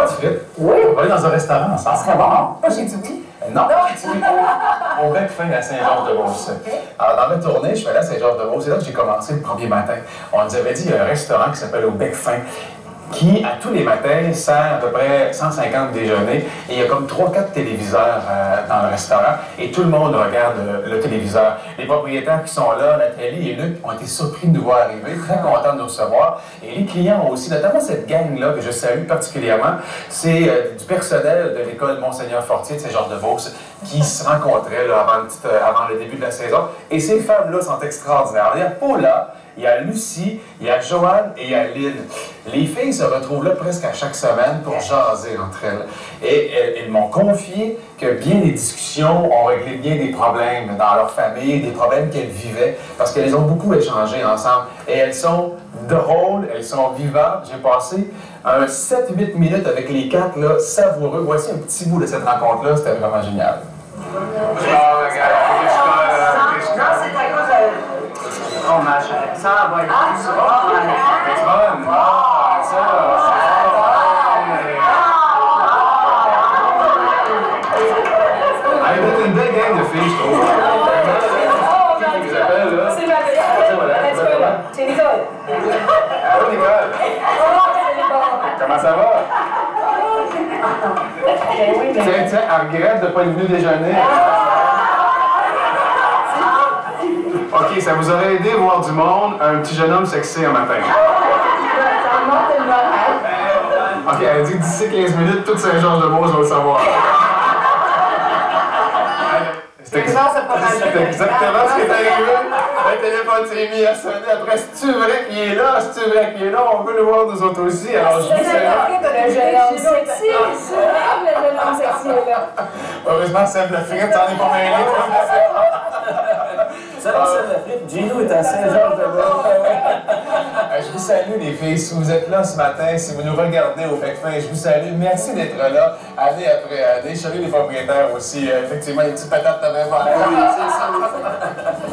de frites. Oui. On va aller dans un restaurant ensemble. Ça serait bon. Pas chez Tubi. Non, chez Tubi, au Bec Fin à Saint-Georges-de-Beauce. Alors, dans ma tournée, je suis allé à Saint-Georges-de-Beauce. C'est là que j'ai commencé le premier matin. On nous avait dit qu'il y a un restaurant qui s'appelle au Bec Fin, qui, à tous les matins, sert à peu près 150 déjeuners. Et il y a comme 3-4 téléviseurs dans le restaurant. Et tout le monde regarde le téléviseur. Les propriétaires qui sont là, Nathalie et Luc, ont été surpris de nous voir arriver, très contents de nous recevoir. Et les clients ont aussi, notamment cette gang-là, que je salue particulièrement, c'est du personnel de l'école Monseigneur Fortier de Saint-Georges-de-Beauce qui se rencontraient là, avant le début de la saison. Et ces femmes-là sont extraordinaires. Il y a Paula, il y a Lucie, il y a Joanne et il y a Lynn. Les filles se retrouvent là presque à chaque semaine pour jaser entre elles. Et elles m'ont confié que bien des discussions ont réglé bien des problèmes dans leur famille, des problèmes qu'elles vivaient, parce qu'elles ont beaucoup échangé ensemble. Et elles sont drôles, elles sont vivantes. J'ai passé 7-8 minutes avec les quatre, là, savoureux. Voici un petit bout de cette rencontre-là, c'était vraiment génial. Ça va être une belle gang de filles, je trouve. Qui vous appelle, là? C'est Nicole. C'est Nicole. Allô, Nicole. Comment ça va? Tiens, elle regrette de ne pas être venue déjeuner. OK, ça vous aurait aidé à voir du monde, un petit jeune homme sexy un matin. OK, elle a dit que d'ici 15 minutes, toute Saint-Georges-de-Beauce va le savoir. C'est exactement ce qui est arrivé. Le téléphone s'est mis à sonner. Après, c'est-tu vrai qu'il est là? C'est-tu vrai qu'il est là? On veut le voir nous autres aussi. Alors, je dis c'est là. Le jeune homme sexy. Le jeune homme sexy est là. Heureusement, Seb Lefrite, t'en es pas mêlé. Salut Seb Lefrite, Gino est à Saint-Georges-de-Beauce. Je vous salue les filles, si vous êtes là ce matin, si vous nous regardez au Bec Fin, je vous salue, merci d'être là, année après année. Je salue les propriétaires aussi, effectivement, les petites patates t'avais pas.